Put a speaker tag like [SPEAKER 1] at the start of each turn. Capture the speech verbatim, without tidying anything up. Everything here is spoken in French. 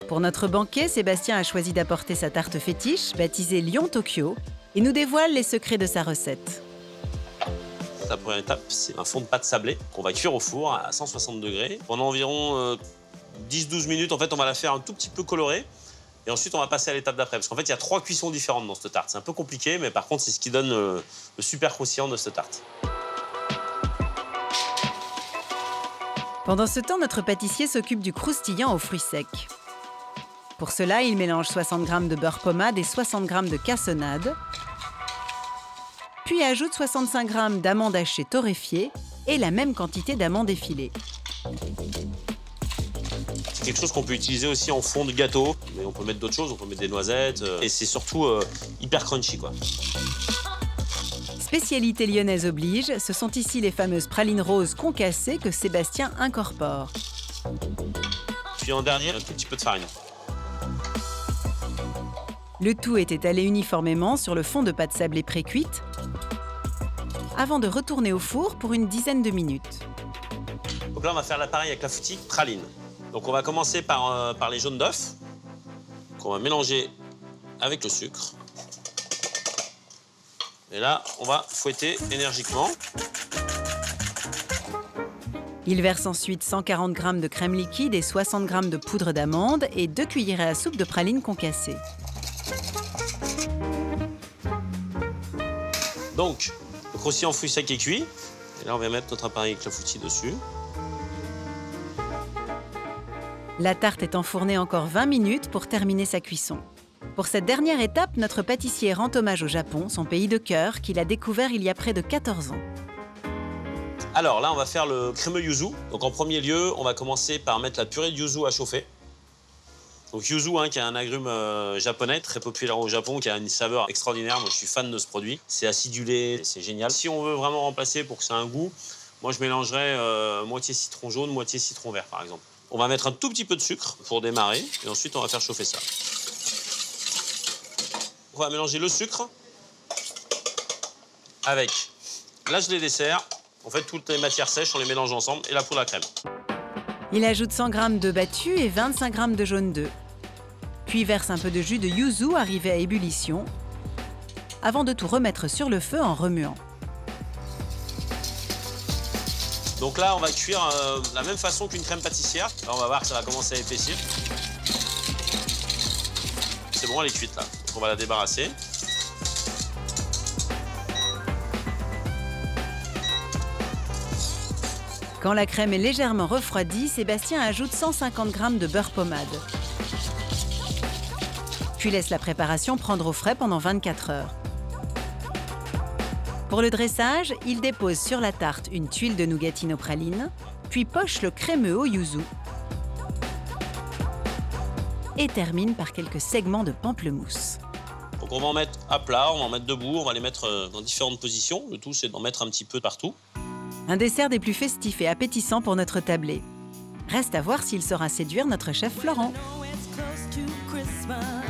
[SPEAKER 1] Pour notre banquet, Sébastien a choisi d'apporter sa tarte fétiche, baptisée Lion Tokyo, et nous dévoile les secrets de sa recette.
[SPEAKER 2] La première étape, c'est un fond de pâte sablée qu'on va cuire au four à cent soixante degrés. Pendant environ euh, dix douze minutes, en fait, on va la faire un tout petit peu colorée. Et ensuite, on va passer à l'étape d'après. Parce qu'en fait, il y a trois cuissons différentes dans cette tarte. C'est un peu compliqué, mais par contre, c'est ce qui donne euh, le super croustillant de cette tarte.
[SPEAKER 1] Pendant ce temps, notre pâtissier s'occupe du croustillant aux fruits secs. Pour cela, il mélange soixante grammes de beurre pommade et soixante grammes de cassonade, puis ajoute soixante-cinq grammes d'amandes hachées torréfiées et la même quantité d'amandes effilées.
[SPEAKER 2] C'est quelque chose qu'on peut utiliser aussi en fond de gâteau, mais on peut mettre d'autres choses, on peut mettre des noisettes, euh, et c'est surtout euh, hyper crunchy, quoi.
[SPEAKER 1] Spécialité lyonnaise oblige, ce sont ici les fameuses pralines roses concassées que Sébastien incorpore.
[SPEAKER 2] Puis en dernier, un tout petit peu de farine.
[SPEAKER 1] Le tout est étalé uniformément sur le fond de pâte sablée pré-cuite, avant de retourner au four pour une dizaine de minutes.
[SPEAKER 2] Donc là, on va faire l'appareil avec la foutie praline. Donc on va commencer par, euh, par les jaunes d'œufs, qu'on va mélanger avec le sucre. Et là, on va fouetter énergiquement.
[SPEAKER 1] Il verse ensuite cent quarante grammes de crème liquide et soixante grammes de poudre d'amande et deux cuillerées à soupe de pralines concassées.
[SPEAKER 2] Donc, le croustillant fruits secs est cuit. Et là, on va mettre notre appareil avec la foutie dessus.
[SPEAKER 1] La tarte est enfournée encore vingt minutes pour terminer sa cuisson. Pour cette dernière étape, notre pâtissier rend hommage au Japon, son pays de cœur, qu'il a découvert il y a près de quatorze ans.
[SPEAKER 2] Alors là, on va faire le crémeux yuzu. Donc en premier lieu, on va commencer par mettre la purée de yuzu à chauffer. Donc yuzu, hein, qui est un agrume euh, japonais, très populaire au Japon, qui a une saveur extraordinaire. Moi, je suis fan de ce produit. C'est acidulé, c'est génial. Si on veut vraiment remplacer pour que ça ait un goût, moi, je mélangerais euh, moitié citron jaune, moitié citron vert, par exemple. On va mettre un tout petit peu de sucre pour démarrer, et ensuite, on va faire chauffer ça. On va mélanger le sucre avec la gelée dessert. En fait, toutes les matières sèches, on les mélange ensemble, et la poudre à crème.
[SPEAKER 1] Il ajoute cent grammes de battu et vingt-cinq grammes de jaune d'œuf. Puis verse un peu de jus de yuzu arrivé à ébullition, avant de tout remettre sur le feu en remuant.
[SPEAKER 2] Donc là, on va cuire euh, de la même façon qu'une crème pâtissière. Là, on va voir que ça va commencer à épaissir. C'est bon, elle est cuite là. Donc on va la débarrasser.
[SPEAKER 1] Quand la crème est légèrement refroidie, Sébastien ajoute cent cinquante grammes de beurre pommade. Puis laisse la préparation prendre au frais pendant vingt-quatre heures. Pour le dressage, il dépose sur la tarte une tuile de nougatine aux pralines, puis poche le crémeux au yuzu et termine par quelques segments de pamplemousse.
[SPEAKER 2] Donc on va en mettre à plat, on va en mettre debout, on va les mettre dans différentes positions. Le tout, c'est d'en mettre un petit peu partout.
[SPEAKER 1] Un dessert des plus festifs et appétissants pour notre tablé. Reste à voir s'il saura séduire notre chef Florent.
[SPEAKER 3] know it's close to Christmas.